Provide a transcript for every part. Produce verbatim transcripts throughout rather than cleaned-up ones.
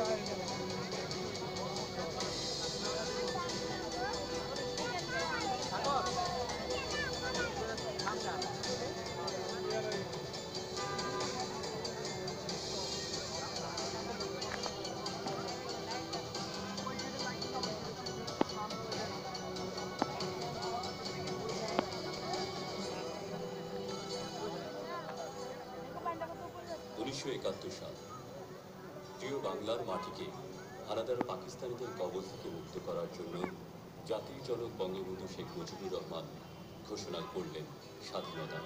উনিশশো একাত্তর সাল প্রিয় বাংলার মাটিকে হানাদার পাকিস্তানিদের কবল থেকে মুক্ত করার জন্য জাতির জনক বঙ্গবন্ধু শেখ মুজিবুর রহমান ঘোষণা করলেন স্বাধীনতা।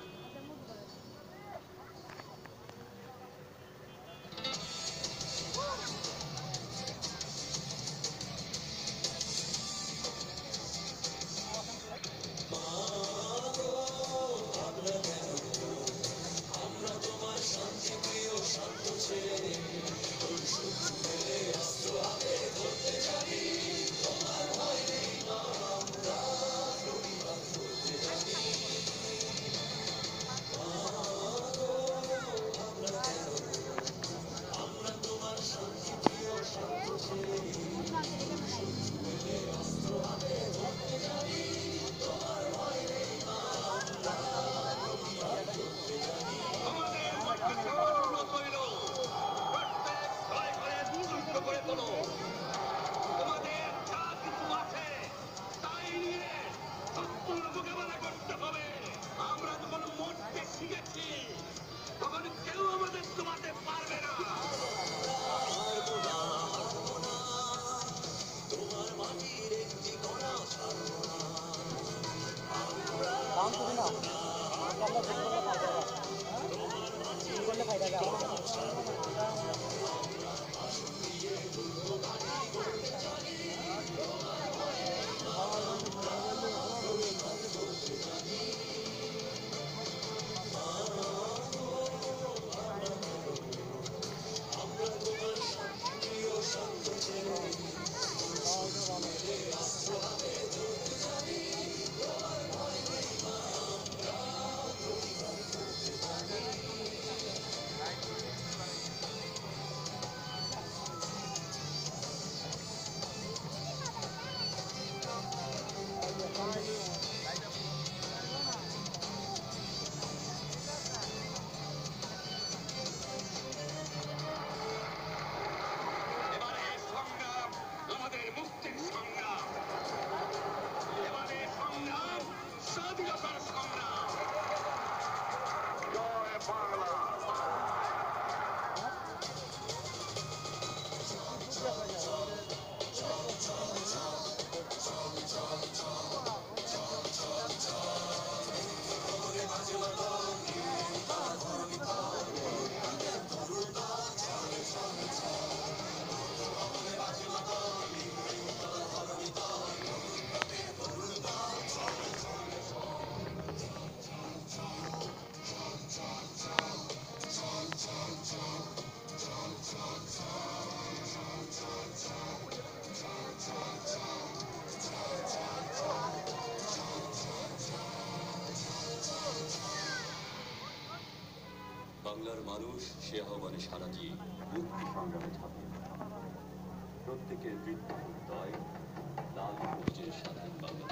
বাংলার মানুষ সে আহ্বানে সাড়া দিয়ে মুক্তি সংগ্রামে ঝাঁপিয়ে পড়ে। প্রত্যেকের বৃদ্ধ হৃদয় লাল সবুজের স্বাধীন বাংলাদেশ।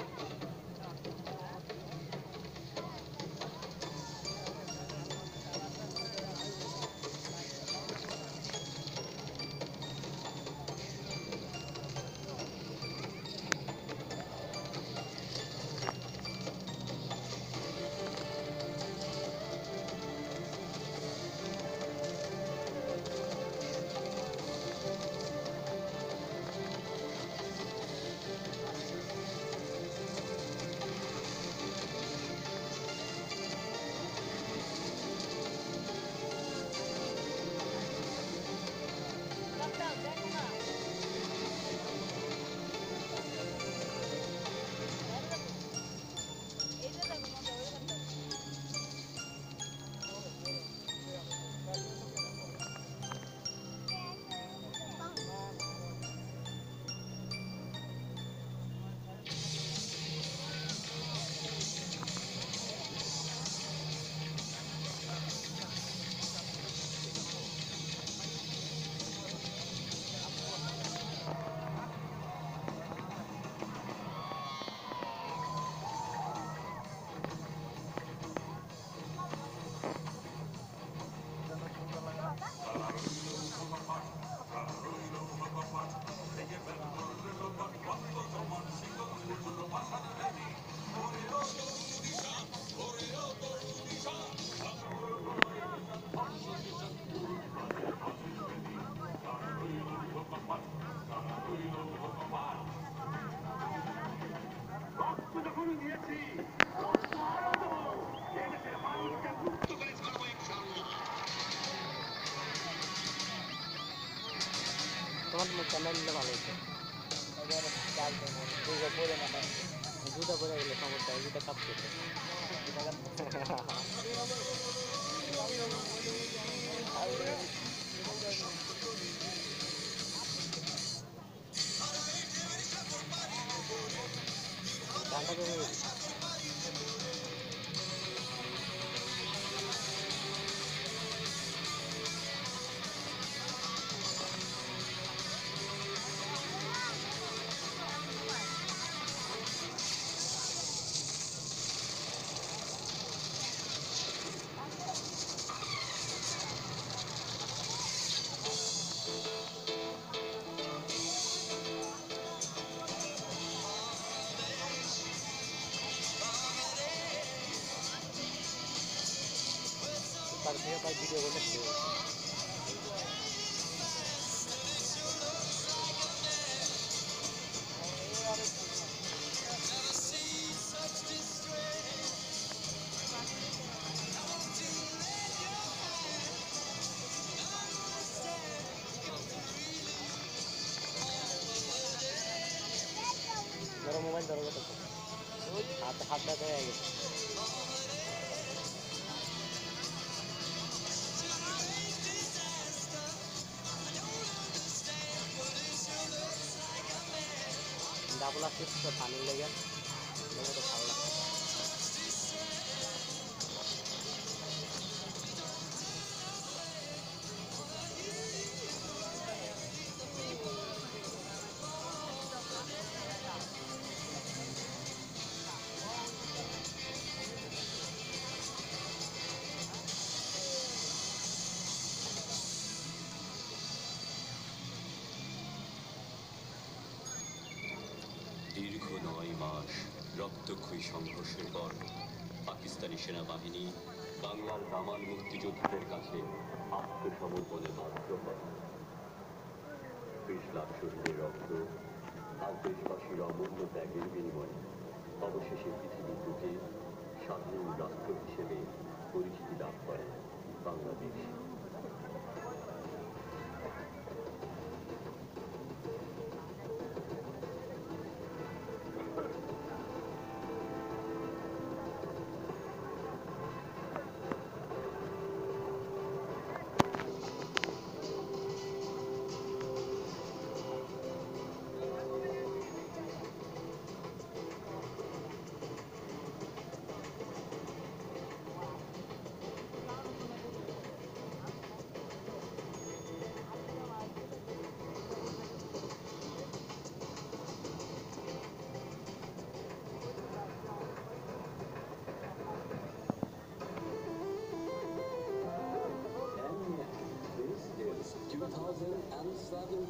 তোমার ক্যামেরা নিলে ভালো হতো জুতা পরে গেলে সমস্যা জুতা কাঁপতেছে গানটা কমে গেছে তার থেকে তার ভিডিও করলে ধরো মোবাইল ধরো কত হাতে হাত ব্যথা হয়ে গেছে ডাবল আসছে তো পানির লেগে তো ভালো লাগে দীর্ঘ নয় মাস রক্তক্ষয়ী সংঘর্ষের পর পাকিস্তানি সেনাবাহিনী বাংলার দামাল মুক্তিযোদ্ধাদের কাছে আত্মসমর্পণে বাধ্য হয়। বিশ লাখ শহীদের রক্ত আর দেশবাসীর অমূল্য ত্যাগের বিনিময়ে অবশেষে পৃথিবীর বুকে স্বাধীন রাষ্ট্র হিসেবে পরিচিতি লাভ করে বাংলাদেশ। two thousand seven